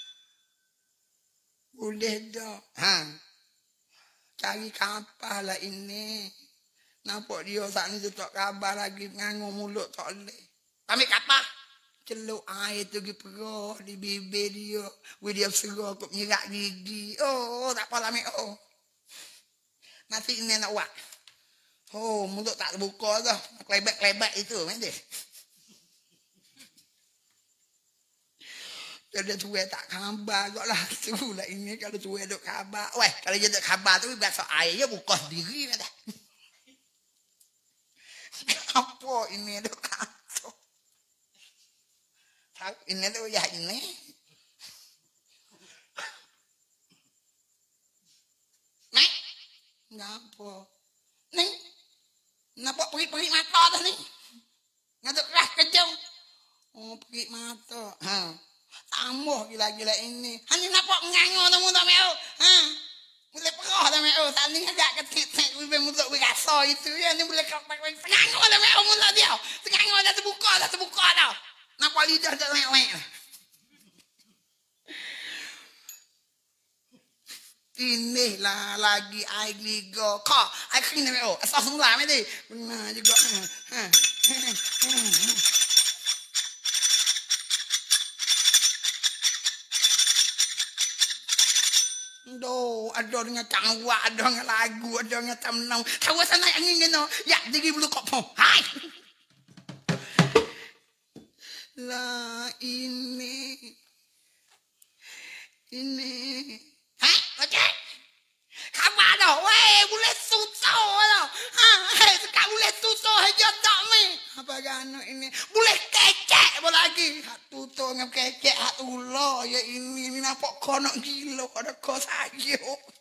Boleh dah. Ha. Cari kapal lah ini. Nampak dia saat ni tutup kabar lagi nganggur mulut tak boleh. Ambil kapal. Celuk air tu pergi perah di bibir dia. Wih dia serah kok menyerak gigi. Oh, tak apa lah Mek. Oh. Nanti ini nak buat. Oh, mulut tak terbuka dah. Kelebek-kelebek itu, Mek dia. Dia tuai tak khabar kot lah. Tu lah ini kalau tuai duk khabar. Weh, kalau dia duk khabar tu biasa air dia buka sendiri. Mek dah. Apa ini tu kacau? Tahu ini tu ya ini. Nek, ngapa? Nek, nampak perih-perih mata dah ni. Ngatuk keras kejong. Oh, perih mata. Ha, Tambah gila-gila ini. hani nampak ngangor tamu tak Mek? Ha. Boleh perah dah Mek. Tak ni agak ketik-ketik bibir mulut berasa itu ya. Ni boleh kerak-kerak. Ngangor dah Mek mulut dia. Ngangor dah terbuka dah terbuka dah. Nampak lidah dah lek-lek. Inilah lagi air geliga. Kak, Air kering dah Mek. Oh, asal semula Mek ni. benar juga. Ha. Do, ada dengan tangwa, ada dengan lagu, ada dengan tamnau. Tahu sana yang ingin no. Ya, digi bulu kok pun. Hai. Lah ini. Ini. Hah? Okey. Khabar dah. Weh, boleh susah dah. Ha, hei, sekarang boleh susah aja tak ni. Apa gano ini? Boleh kecek apa lagi? Hak tutup dengan kecek hak ular ya ini. Ini nampak kau nak gila ada kau saja.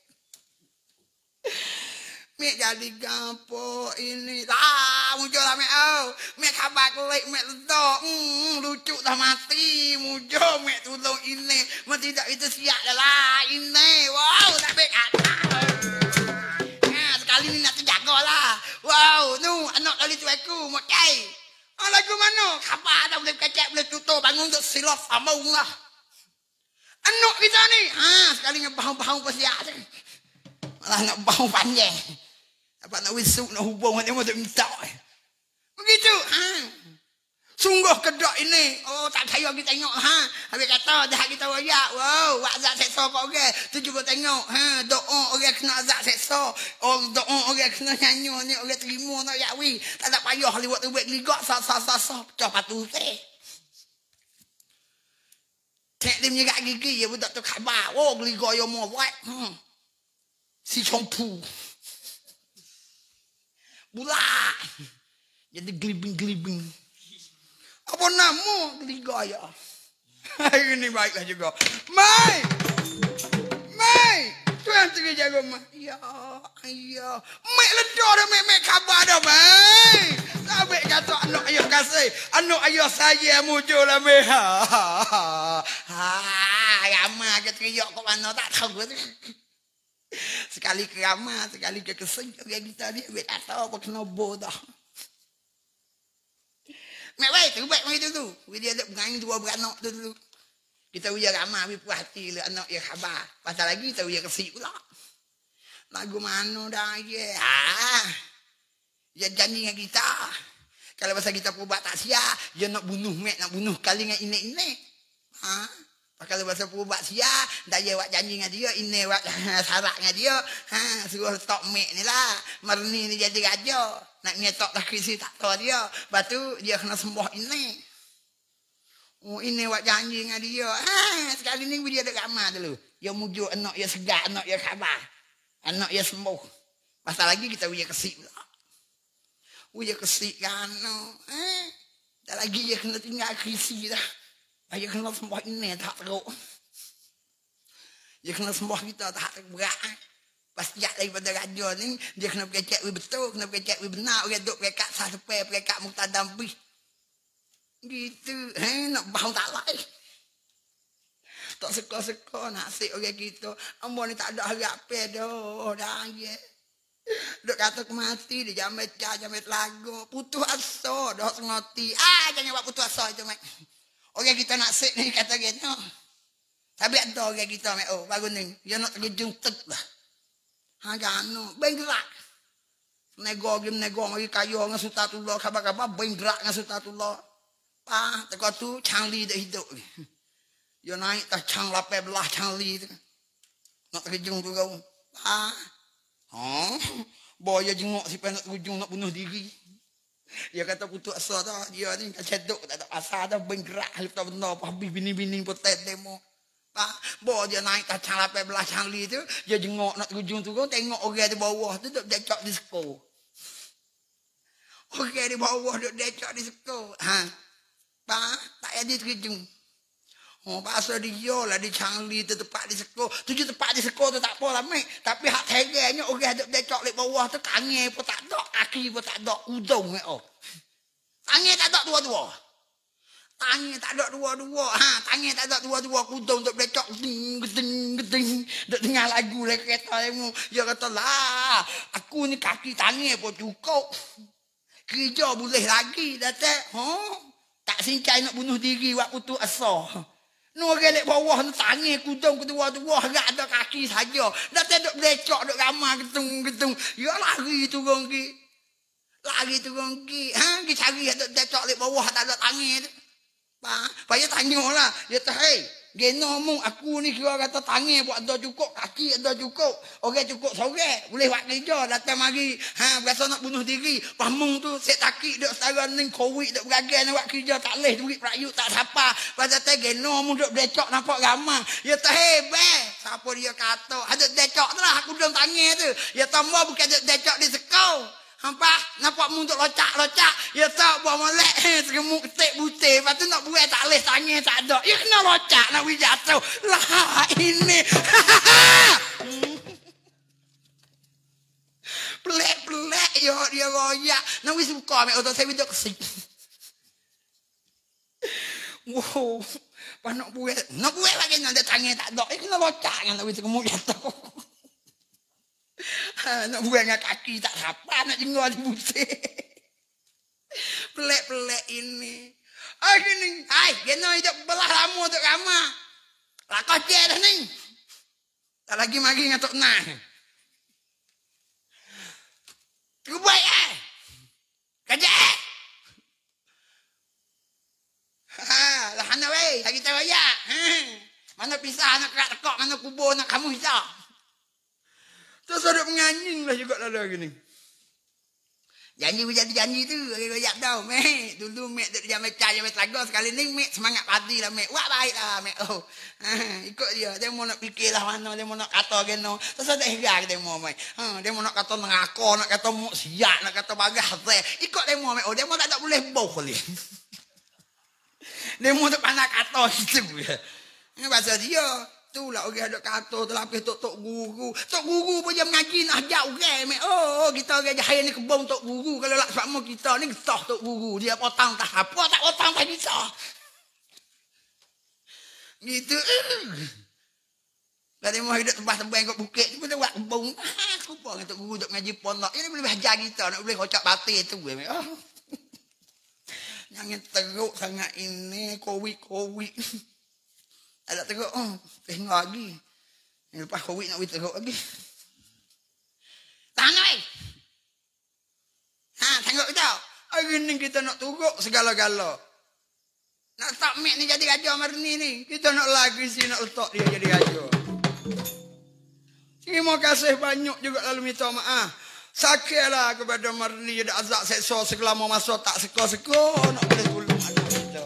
Mek jadi gapo ini. Lah, muncul lah Mek. Oh, Mek khabar kelik, Mek ledak. Hmm, lucu dah mati. Muncul Mek tolong ini. Mesti tak itu siap dah lah. Ini. Wow, tak baik atas. Nah, sekali ni nak terjaga lah. Wow, nu anak kali tu aku. Okey. Ah, lagu mana? Khabar dah boleh kecek, boleh tutup. Bangun untuk silap sambung lah. Anak kita ni. Ha, sekali ngebahau-bahau pasiak tu. Malah nak bau panjang. Apa nak wisuk, nak hubung, dia mahu tak minta. Begitu. Ha. Sungguh kedok ini. Oh, tak percaya kita tengok. Ha. Habis kata, dah kita wayak. Wow, wak zat seksa kau orang. Tu cuba tengok. Ha. Doa orang kena zat seksa. Oh, doa orang kena nyanyi. Ni orang terima tak yakwi. Tak tak payah liwat tu buat geligak. Sah-sah-sah-sah. Pecah patu teh. Cek dia menyerak gigi. Ya budak tu khabar. Oh, geligak yang mau buat. Hmm. Si compu. Bulat. Jadi gelibing-gelibing. Apa nama geliga ya? Ini baiklah juga. Mai! Mai! Tu Dah tu jago mah. Ya, ayo. Mek ledor dah mek mek khabar dah bai. Sampai kata anak ayah kasih. Anak ayah saya muncul lah mek. Ha. Ha, ramah ke teriak kok mana tak tahu tu. Sekali keramah, sekali ke keseng orang kita ni mek tak tahu apa kena bodoh. Mek wei tu baik mai dulu. Dia ada penganyi dua beranak tu dulu. Kita uya ramah, we puas hati le anak ya khabar. Pasal lagi kita uya kesik pula. Lagu mana dah ye? Ah. Dia janji dengan kita. Kalau pasal kita perubah tak siap, dia nak bunuh mek, nak bunuh kali dengan inek-inek. Ha? Kalau pasal perubah siap, dah dia buat janji dengan dia, inek buat sarak dengan dia. Ha, suruh stop mek ni lah. Merni ni jadi raja. Nak nyetok dah krisi tak tahu dia. Lepas tu dia kena sembah inek. Oh, ini buat janji dengan dia. Ha, sekali ni dia ada ramah dulu. Dia mujuk anak dia segar, anak dia khabar. Anak dia sembuh. Pasal lagi kita punya kesik pula. Punya kesik kan. Eh, dah lagi dia kena tinggal krisi dah. Dia kena sembah ini tak teruk. Dia kena sembah kita tak berat. Pasti daripada raja ni, dia kena pergi cek betul, kena pergi cek benar. Dia duduk pergi kat sasepai, pergi kat muktadam bih. Gitu, eh, nak bau tak lain. Tak suka-suka nak asyik orang kita. Ambo ni tak ada harap dah, dah ye. Duk kata aku mati, dia jamet cah, jamet lagu. Putus asa, dah ngoti. Ah, jangan buat putus asa itu, mak. Orang kita nak asyik ni kata gitu. Tapi ada orang kita, mak. Oh, baru ni. Dia nak terjun tek lah. Ha, jangan, benggerak. Nego, gim nego, mari kayu dengan Sultanullah, khabar-khabar, benggerak dengan Sultanullah. Ah, teko tu Changli dah hidup. Dia naik tak Chang lapan belas Changli tu. Nak terjun tu kau. Ah. Ha. Boya jengok si nak terjun nak bunuh diri. Dia kata putus asa dah. Dia ni kat cedok tak ada pasal dah bergerak lepas benda apa habis bini-bini potet demo. Ah, bo dia naik tak Chang lapan belas Changli tu, dia jengok nak terjun tu kau tengok orang di bawah tu duk decok di sko. Orang di bawah duk decok di sko. Ha. Pak, tak ada terjun. Oh, pasal dia lah di Changli tu tempat di sekolah. Tujuh tempat di sekolah tu tak apa lah, mek. Tapi hak teganya orang ada decok di bawah tu kange pun tak ada, kaki pun tak ada, udung mek oh. Tangan tak ada dua-dua. Tangan tak ada dua-dua. Ha, tangan tak ada dua-dua udung untuk decok geding geding geding. Duk dengar lagu le kereta demo. Dia kata lah, aku ni kaki tangan pun cukup. Kerja boleh lagi dah tak. Ha? Tak sincai nak bunuh diri buat putus asa. Nu gelek bawah tu tangan kudung kedua-dua agak ada kaki saja. Dah tak duk becok duk ramah getung-getung. Ya lari turun ki. Lari turun ki. Ha, ki cari duk becok lek bawah tak ada tangan tu. Pa, payah tanyalah. Dia kata, "Hei, geno mung aku ni kira kata tangan buat ada cukup, kaki ada cukup. Orang cukup sore boleh buat kerja datang mari. Ha, biasa nak bunuh diri. Pamung tu set takik duk setara ning covid duk beragai nak buat kerja tak leh duit rakyat tak siapa. Pasal teh geno mung duk decok nampak ramah. Ya teh hebat. Siapa dia kata? Ada decok tu lah aku dong tangan tu. Ya tambah bukan decok di sekau. Hampa nampak mung duk locak-locak. Ya tak buat molek seremuk ketik butir. Lepas tu nak buat tak leh tangan tak ada. Ya kena locak nak wi jatuh. Lah ini. Pelek-pelek ya dia royak. Nak wi suka mek otak saya duk kesik. Wow. Pas nak buat, nak buat lagi nak ada tangan tak ada. Ya kena locak nak wi seremuk jatuh. Ha, nak buang dengan kaki tak siapa nak jengol di butir. Pelek-pelek ini. Ah gini, hai, geno hidup belah lama untuk ramah. Lah kau je dah ni. Tak lagi mari ngatuk nah. Terbaik eh. Kerja eh. Ha, lah hana wei, lagi tak bayar. Ha. Mana pisah nak kerak tekok, mana kubur nak kamu hisap. Terus ada penganying lah juga lah gini. Janji menjadi janji tu. Royak tau. Mek. Dulu mek duduk jam mecah, jam mecah. Sekali ni mek semangat padi lah mek. Wah baik lah mek. Oh. Ha, ikut dia. Dia mau nak fikir lah mana. Dia mau nak kata geno. Terus ada hirar dia mau mek. Ha, dia mau nak kata ngako. Nak kata muk siap. Nak kata bagah. Ikut dia mau mek. Oh dia mau tak, tak boleh bau kali. Dia mau tak pandang kata itu. Ini pasal dia. tu lah orang ada kata terlapis tok tok guru. Tok guru pun dia mengaji nak ajar orang. Oh, kita orang jahil ni kebun tok guru. Kalau lak sama kita ni gesah tok guru. Dia potong tak apa, tak potong tak bisa. Gitu. Dari mau hidup tempat tembang kat bukit ni pun buat kebun. Ah, lupa dengan tok guru duk ngaji pondok. Ini boleh ajar kita nak boleh kocak batik tu. Oh. Jangan teruk sangat ini kowik-kowik. Ada teruk, oh, tengok lagi. Lepas kowik nak pergi teruk lagi. Tahan oi. Ha, tengok kita. Hari ni kita nak turuk segala-gala. Nak letak mek ni jadi raja Marni ni. Kita nak lagi sini nak letak dia jadi raja. Terima kasih banyak juga lalu minta maaf. Sakitlah kepada Marni ada azab seksa selama masa tak seko-seko nak boleh tolong anak kita.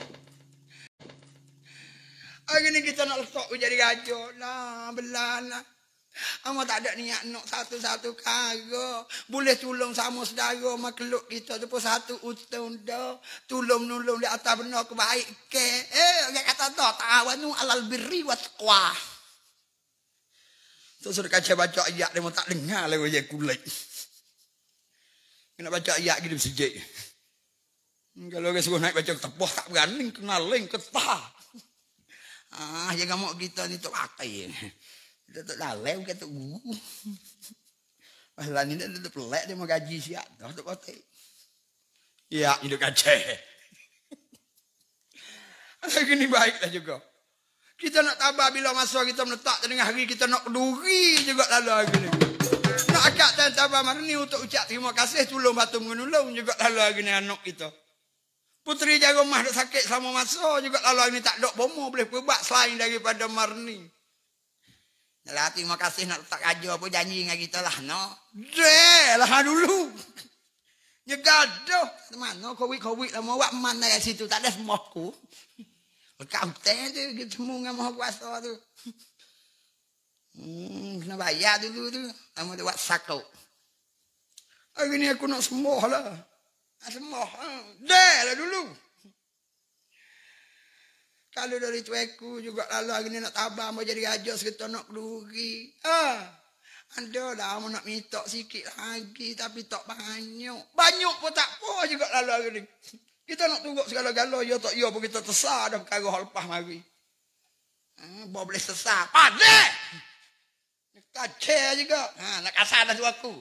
Hari ni kita nak letak jadi raja lah, belalah. Amat tak ada niat nak satu-satu kara. Boleh tolong sama saudara makhluk kita tu pun satu utang dah. Tolong-nolong di atas benar kebaikan. Eh, orang kata tak, ta'awanu alal birri wa taqwa. Tu suruh kaca baca ayat dia mau tak dengar lah dia kulit. Kena baca ayat gitu sejak. Kalau orang suruh naik baca ketepah tak berani kenaling ketah. Ah, jangan mau kita ni tok pakai. Kita tok lalai bukan tok guru. Pasal ni dia tok pelak dia mau gaji siap dah tok kotek. Ya, hidup kaca. Gini baiklah juga. Kita nak tabah bila masa kita meletak tengah hari kita nak duri juga lalu hari ni. Nak akak dan tabah Marni untuk ucap terima kasih tolong batu menulung juga lalu hari ni anak kita. Puteri jaga rumah dah sakit selama masa juga lalu hari ni tak ada bomo boleh perbuat selain daripada Marni. Yalah terima kasih nak letak raja apa janji dengan kita lah no. Deh lah dulu. Nyegadoh mana kowik-kowik lah mau buat mana kat situ tak ada semuaku. Kau teh tu kita semua dengan maha kuasa tu. Hmm, kena bayar dulu tu. Kamu tu buat sakau. Hari ni aku nak sembuh lah. Nak sembuh. Dah lah dulu. Kalau dari tu aku juga lalu hari ni nak tabah mau jadi raja sekitar nak keluri. Ah, ada lah mau nak minta sikit lagi tapi tak banyak. Banyak pun tak apa juga lalu hari ni. Kita nak tunggu segala-gala, ya tak ya pun kita tersah dah perkara hal lepas mari. Hmm, bawa boleh sesah. Padah! Kacau juga. Ha, nak kasar dah tu aku.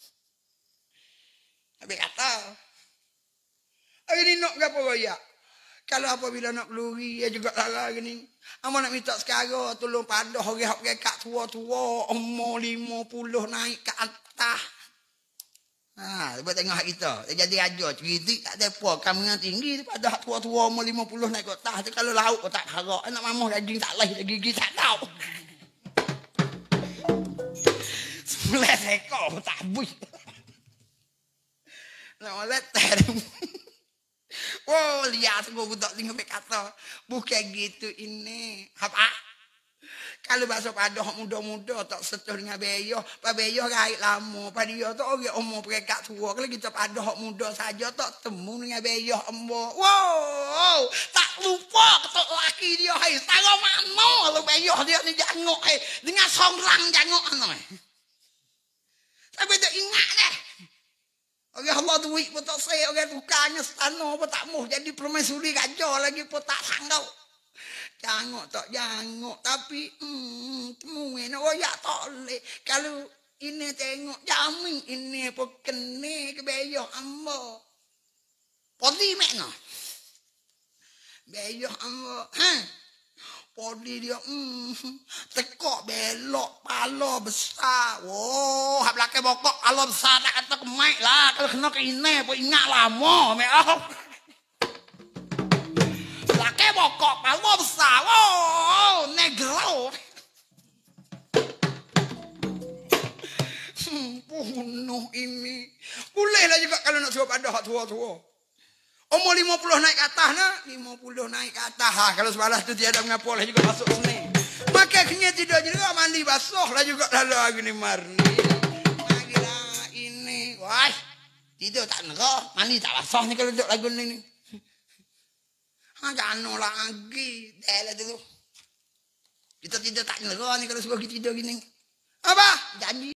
Habis kata. Hari ni nak berapa raya? Kalau apabila nak peluri, ya juga lara hari ni. Amal nak minta sekarang, tolong padah orang-orang kat tua-tua, umur lima puluh naik ke atas. Ha, buat tengok kita. Dia jadi raja cerita tak ada apa. Kami yang tinggi pada tua-tua umur lima puluh naik ke atas. Kalau lauk tak harap. Anak mamah daging tak lain, gigi tak tahu. Sebelah ekor tak habis. Nak letak. Oh, lihat aku budak tinggal berkata. Bukan gitu ini. Apa? Kalau bahasa padah muda-muda tak setuh dengan beyoh. Pak beyoh raih lama. Pak dia tu orang umur perekat tua. Kalau kita padah muda saja tak temu dengan beyoh embo. Wow, tak lupa ketuk laki dia. Hai, tahu mana kalau beyoh dia ni jangok. Hai, dengan songrang jangok ano. Tapi tak ingat deh. Orang Allah duit pun tak saya. Orang tukangnya stano pun tak mau jadi permaisuri raja lagi pun tak sanggup. Jangok tak jangok tapi hmm, temuin oh ya tak boleh kalau ini tengok jamin ini pun kena ke beyoh amba podi mana beyoh amba ha podi dia hmm, tekok belok pala besar oh hab laki bokok pala besar tak kata kemaik lah kalau kena ke ini pun ingat lama meoh bokok pala besar. Wow, negro. Hmm, bunuh ini. Bolehlah juga kalau nak suruh pada hak tua-tua. Umur lima puluh naik ke atas nak. lima puluh naik ke atas. Ha, kalau sebalas tu tiada mengapa lah juga masuk sini. Maka kena tidak juga mandi basuh lah juga lalu hari ni Marni. Magilah ini. Wah, tidur tak nak. Mandi tak basuh ni kalau duduk lagu ni. Ha, jangan lagi. Dah lah dulu. Kita tidak tak nyelera nih kalau suruh kita tidur gini. Apa? Janji.